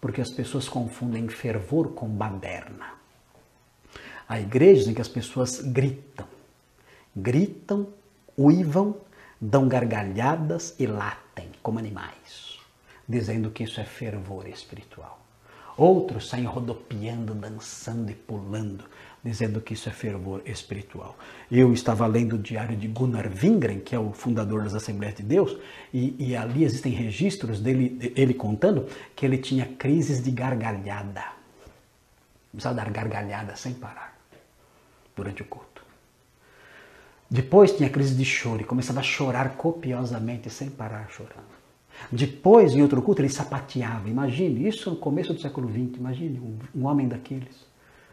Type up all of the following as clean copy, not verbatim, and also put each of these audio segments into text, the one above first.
porque as pessoas confundem fervor com baderna. Há igrejas em que as pessoas gritam, uivam, dão gargalhadas e latem como animais, dizendo que isso é fervor espiritual. Outros saem rodopiando, dançando e pulando, dizendo que isso é fervor espiritual. Eu estava lendo o diário de Gunnar Wingren, que é o fundador das Assembleias de Deus, e ali existem registros ele contando que ele tinha crises de gargalhada. Precisava dar gargalhada sem parar durante o culto. Depois tinha crise de choro e começava a chorar copiosamente sem parar chorando. Depois, em outro culto, ele sapateava. Imagine, isso no começo do século XX, imagine um homem daqueles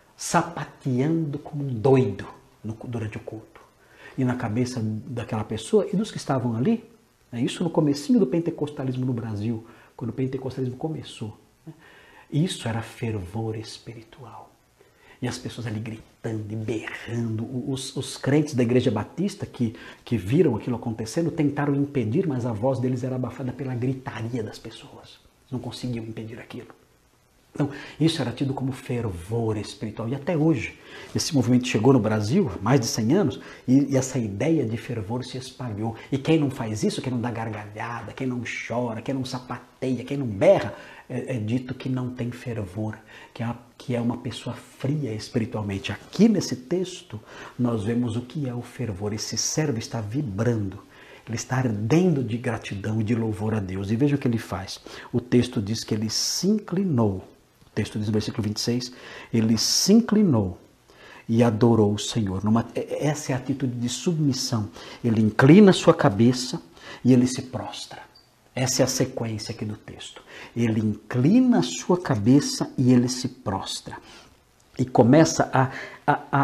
sapateando como um doido durante o culto. E na cabeça daquela pessoa e dos que estavam ali, isso no comecinho do pentecostalismo no Brasil, quando o pentecostalismo começou. Isso era fervor espiritual. E as pessoas ali gritando e berrando. Os crentes da Igreja Batista que viram aquilo acontecendo tentaram impedir, mas a voz deles era abafada pela gritaria das pessoas. Não conseguiam impedir aquilo. Então, isso era tido como fervor espiritual. E até hoje, esse movimento chegou no Brasil há mais de 100 anos e essa ideia de fervor se espalhou. E quem não faz isso, quem não dá gargalhada, quem não chora, quem não sapateia, quem não berra, é dito que não tem fervor, que é uma pessoa fria espiritualmente. Aqui nesse texto, nós vemos o que é o fervor. Esse servo está vibrando. Ele está ardendo de gratidão e de louvor a Deus. E veja o que ele faz. O texto diz que ele se inclinou. O texto diz no versículo 26, ele se inclinou e adorou o Senhor. Essa é a atitude de submissão. Ele inclina sua cabeça e ele se prostra. Essa é a sequência aqui do texto. Ele inclina a sua cabeça e ele se prostra. E começa a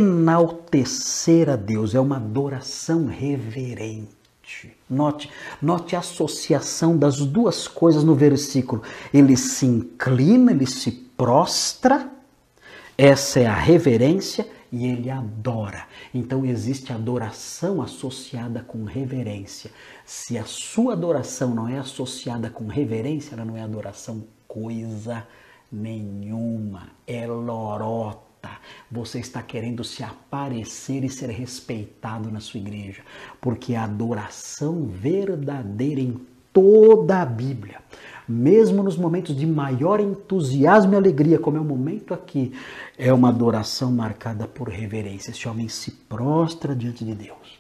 enaltecer a Deus. É uma adoração reverente. Note a associação das duas coisas no versículo. Ele se inclina, ele se prostra, essa é a reverência, e ele adora. Então existe adoração associada com reverência. Se a sua adoração não é associada com reverência, ela não é adoração coisa nenhuma, é lorota. Você está querendo se aparecer e ser respeitado na sua igreja, porque a adoração verdadeira em toda a Bíblia, mesmo nos momentos de maior entusiasmo e alegria, como é o momento aqui, é uma adoração marcada por reverência. Esse homem se prostra diante de Deus,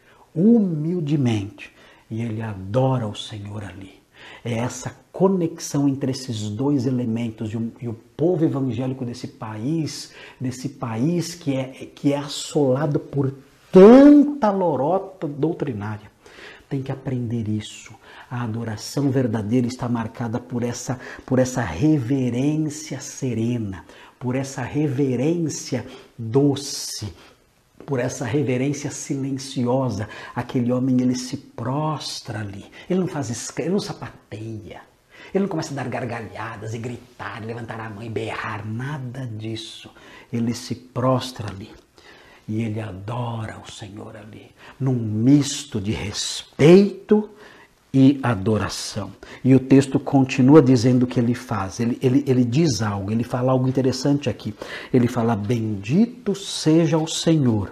humildemente, e ele adora o Senhor ali. É essa conexão entre esses dois elementos e o povo evangélico desse país que é assolado por tanta lorota doutrinária. Tem que aprender isso. A adoração verdadeira está marcada por essa reverência serena, por essa reverência doce, por essa reverência silenciosa. Aquele homem, ele se prostra ali. Ele não ele não sapateia. Ele não começa a dar gargalhadas e gritar, levantar a mão e berrar. Nada disso. Ele se prostra ali. E ele adora o Senhor ali. Num misto de respeito e adoração. E o texto continua dizendo o que ele faz. Ele diz algo, ele fala algo interessante aqui. Ele fala: bendito seja o Senhor,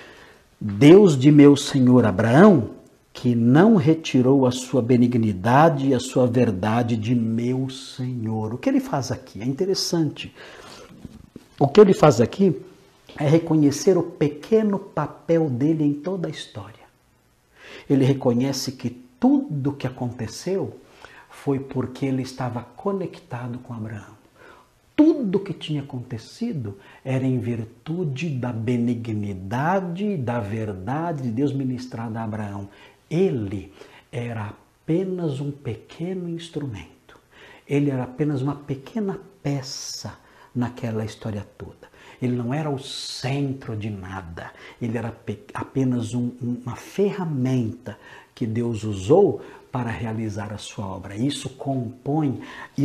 Deus de meu senhor Abraão, que não retirou a sua benignidade e a sua verdade de meu senhor. O que ele faz aqui? É interessante. O que ele faz aqui é reconhecer o pequeno papel dele em toda a história. Ele reconhece que tudo que aconteceu foi porque ele estava conectado com Abraão. Tudo que tinha acontecido era em virtude da benignidade e da verdade de Deus ministrada a Abraão. Ele era apenas um pequeno instrumento. Ele era apenas uma pequena peça naquela história toda. Ele não era o centro de nada. Ele era apenas uma ferramenta que Deus usou para realizar a sua obra. Isso compõe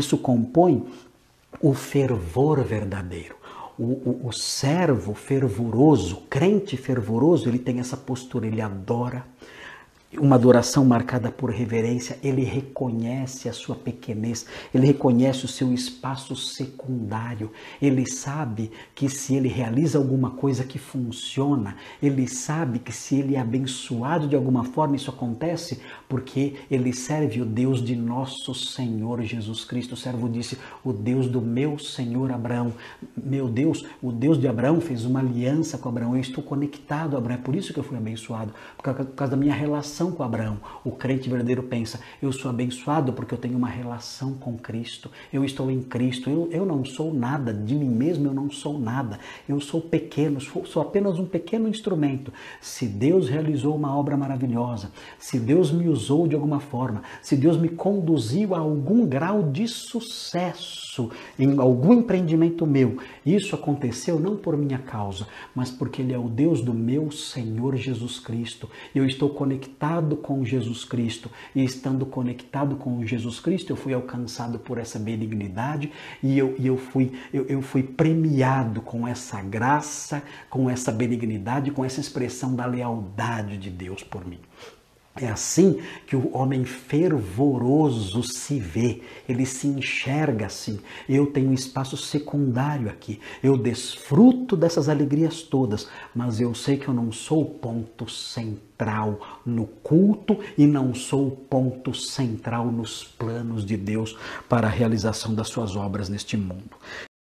o fervor verdadeiro. O servo fervoroso, o crente fervoroso, ele tem essa postura, ele adora, uma adoração marcada por reverência, ele reconhece a sua pequenez, ele reconhece o seu espaço secundário, ele sabe que se ele realiza alguma coisa que funciona, ele sabe que se ele é abençoado de alguma forma, isso acontece porque ele serve o Deus de nosso Senhor Jesus Cristo. O servo disse, o Deus do meu Senhor Abraão. Meu Deus, o Deus de Abraão fez uma aliança com Abraão, eu estou conectado a Abraão, é por isso que eu fui abençoado, por causa da minha relação com Abraão. O crente verdadeiro pensa, eu sou abençoado porque eu tenho uma relação com Cristo, eu estou em Cristo, eu não sou nada, de mim mesmo eu não sou nada, eu sou pequeno, sou apenas um pequeno instrumento. Se Deus realizou uma obra maravilhosa, se Deus me usou de alguma forma, se Deus me conduziu a algum grau de sucesso em algum empreendimento meu, isso aconteceu não por minha causa, mas porque Ele é o Deus do meu Senhor Jesus Cristo. Eu estou conectado com Jesus Cristo, e estando conectado com Jesus Cristo, eu fui alcançado por essa benignidade e eu fui premiado com essa graça, com essa benignidade, com essa expressão da lealdade de Deus por mim. É assim que o homem fervoroso se vê, ele se enxerga assim. Eu tenho um espaço secundário aqui, eu desfruto dessas alegrias todas, mas eu sei que eu não sou o ponto central no culto e não sou o ponto central nos planos de Deus para a realização das suas obras neste mundo.